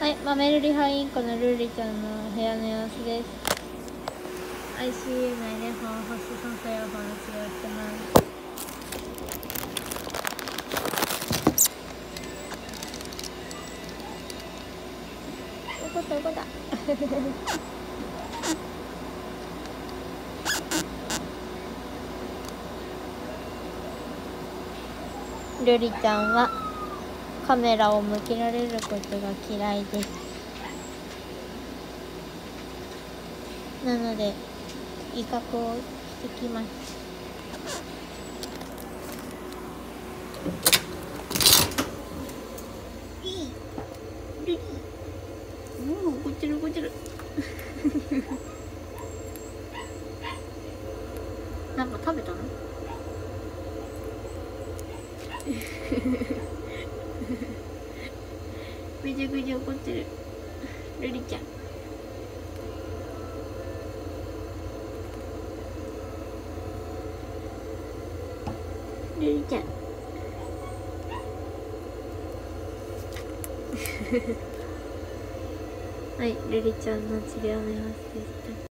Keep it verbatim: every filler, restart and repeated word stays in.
はい、マメルリハインコのルーリちゃんの部屋の様子です。 アイシーユー 内で保護室酸素療法の治療をしてます。怒った怒ったルリちゃんはカメラを向けられることが嫌いです。なので威嚇をしてきます。いいルリ、おお、怒ってる怒ってるなんか食べたのぐじゅぐじゅ怒ってるルリちゃん。ルリちゃんはい、ルリちゃんの治療の様子でした。